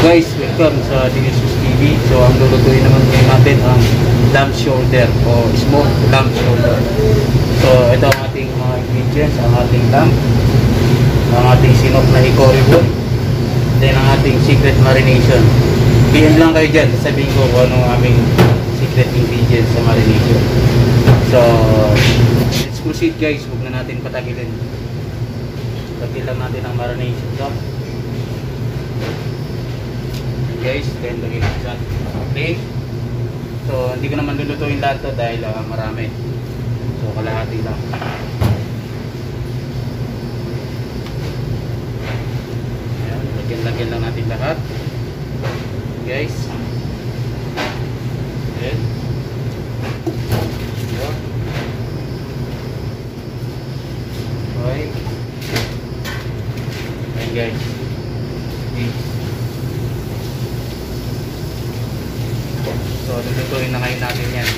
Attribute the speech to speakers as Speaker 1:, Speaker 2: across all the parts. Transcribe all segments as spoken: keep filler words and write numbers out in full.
Speaker 1: guys, welcome sa D S T V. So ang lulutuin naman ngayon natin ang lamb shoulder o smoked lamb shoulder. So ito ang ating mga ingredients, ang ating lamb, ang ating sinok na hickory wood, then ang ating secret marination. P M lang kayo dyan, sasabihin ko kung anong aming secret ingredients sa marination. So let's proceed guys, huwag na natin patagilin. Tagil lang natin ang marination. So guys, then lagyan natin sa okay. So hindi ko naman lulutuin lahat to dahil uh, marami. So kalahati lang. Ayan, lagyan-lagyan lang natin lahat guys. Ayan. Okay. Ayan guys. Okay. So, lulutuin na ngayon natin yan.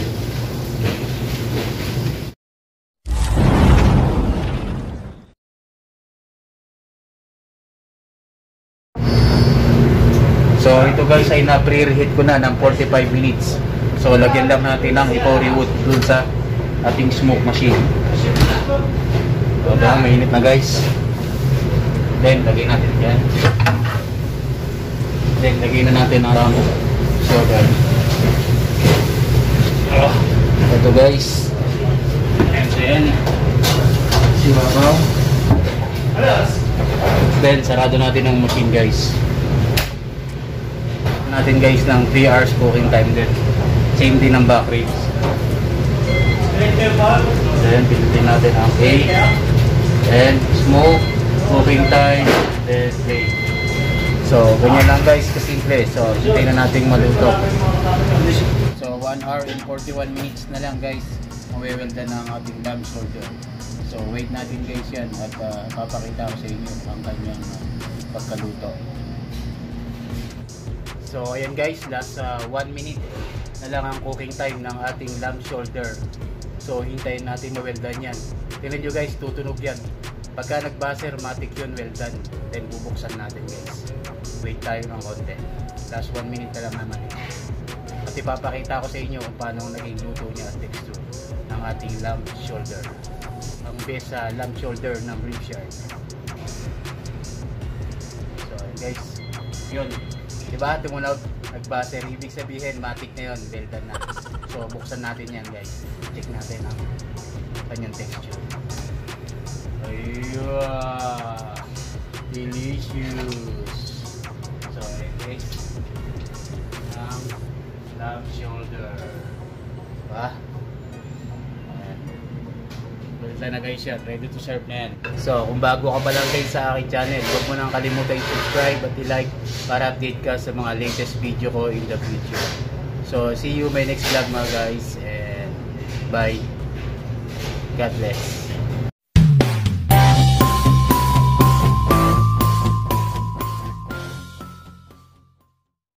Speaker 1: So, ito guys ay na-pre-reheat ko na ng forty-five minutes. So, lagyan lang natin ng hickory wood dun sa ating smoke machine. So, ito, mainit na guys. Then, lagyan natin yan. Then, lagyan na natin ang lamb shoulder. Oh, ito guys. And then sibabaw. Then sarado natin ang machine guys. Natin guys ng three hours cooking time din. Same din ang back ribs. Then pinutin natin ang egg. And smoke, cooking time, then plate. So ganyan lang guys, kasimple. So hintayin na natin maluto. So one hour and forty-one minutes na lang guys ang wewelda ng ating lamb shoulder. So wait natin guys yan at uh, papakita ko sa inyo ang kanyang uh, pagkaluto. So ayan guys, last uh, one minute na lang ang cooking time ng ating lamb shoulder. So hintayin natin maweldan yan. Tingnan nyo guys, tutunog yan. Pagka nag-buzzer, matik yun, well done. Then bubuksan natin guys. Wait tayo ng konti. Last one minute na lang naman eh. At ipapakita ko sa inyo kung paano naging luto niya at texture ng ating lamb shoulder. Ang best sa uh, lamb shoulder ng Ribshire. So guys, yun. Diba? Tumunog, nag-buzzer. Ibig sabihin, matik na yun. Well done na. So buksan natin yan guys. Check natin ang kanyang texture. Ayun. Delicious. So guys, ang lamb shoulder. Diba? Balik na guys yan. Ready to serve na yan. So kung bago ka pa lang guys sa aking channel, huwag mo nang kalimutan i-subscribe at i-like para update ka sa mga latest video ko in the future. So see you my next vlog mga guys, and bye. God bless.